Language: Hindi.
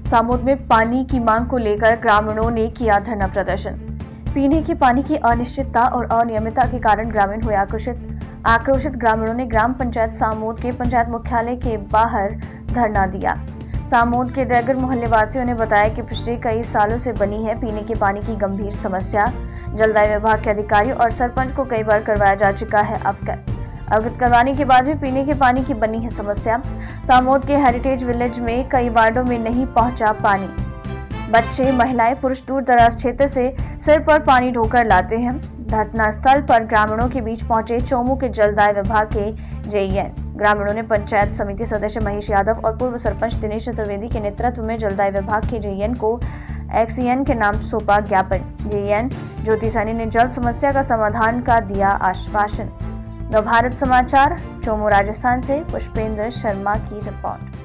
सामोद में पानी की मांग को लेकर ग्रामीणों ने किया धरना प्रदर्शन। पीने के पानी की अनिश्चितता और अनियमितता के कारण ग्रामीण हुए आक्रोशित ग्रामीणों ने ग्राम पंचायत सामोद के पंचायत मुख्यालय के बाहर धरना दिया। सामोद के डैगर मोहल्ले वासियों ने बताया कि पिछले कई सालों से बनी है पीने के पानी की गंभीर समस्या। जलदाय विभाग के अधिकारियों और सरपंच को कई बार करवाया जा चुका है अवगत करवाने के बाद भी पीने के पानी की बनी है समस्या। सामोद के हेरिटेज विलेज में कई वार्डों में नहीं पहुंचा पानी। बच्चे, महिलाएं, पुरुष दूर दराज क्षेत्र से सिर पर पानी ढोकर लाते हैं। घटना स्थल पर ग्रामीणों के बीच पहुंचे चोमू के जलदाय विभाग के जेईएन। ग्रामीणों ने पंचायत समिति सदस्य महेश यादव और पूर्व सरपंच दिनेश चतुर्वेदी के नेतृत्व में जलदाय विभाग के जेईएन को एक्सीएन के नाम सौंपा ज्ञापन। जेईएन ज्योति सैनी ने जल समस्या का समाधान का दिया आश्वासन। नवभारत समाचार, चोमू राजस्थान से पुष्पेंद्र शर्मा की रिपोर्ट।